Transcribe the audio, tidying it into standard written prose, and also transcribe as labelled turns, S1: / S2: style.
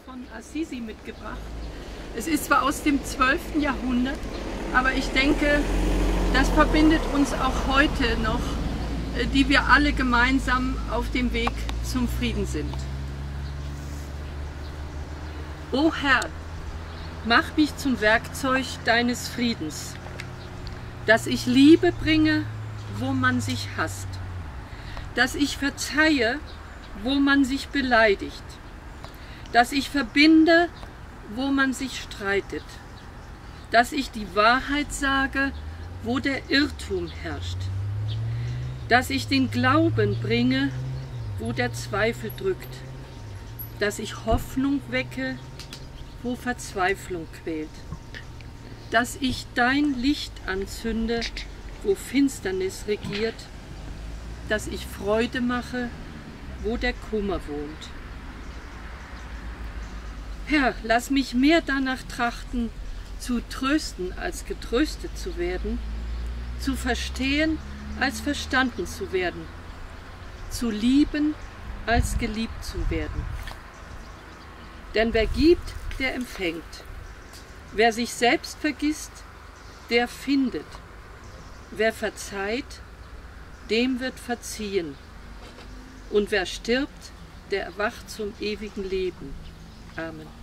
S1: von Assisi mitgebracht. Es ist zwar aus dem 12. Jahrhundert, aber ich denke, das verbindet uns auch heute noch, die wir alle gemeinsam auf dem Weg zum Frieden sind. O Herr, mach mich zum Werkzeug deines Friedens, dass ich Liebe bringe, wo man sich hasst, dass ich verzeihe, wo man sich beleidigt, dass ich verbinde, wo man sich streitet, dass ich die Wahrheit sage, wo der Irrtum herrscht, dass ich den Glauben bringe, wo der Zweifel drückt, dass ich Hoffnung wecke, wo Verzweiflung quält, dass ich dein Licht anzünde, wo Finsternis regiert, dass ich Freude mache, wo der Kummer wohnt. Herr, lass mich mehr danach trachten, zu trösten als getröstet zu werden, zu verstehen als verstanden zu werden, zu lieben als geliebt zu werden. Denn wer gibt, der empfängt. Wer sich selbst vergisst, der findet. Wer verzeiht, dem wird verziehen. Und wer stirbt, der erwacht zum ewigen Leben. Amen.